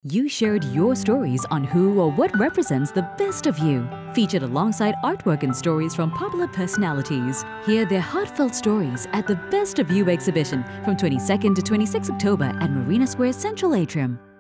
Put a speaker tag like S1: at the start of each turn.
S1: You shared your stories on who or what represents the best of you, featured alongside artwork and stories from popular personalities. Hear their heartfelt stories at the Best of You exhibition from 22nd to 26 October at Marina Square Central Atrium.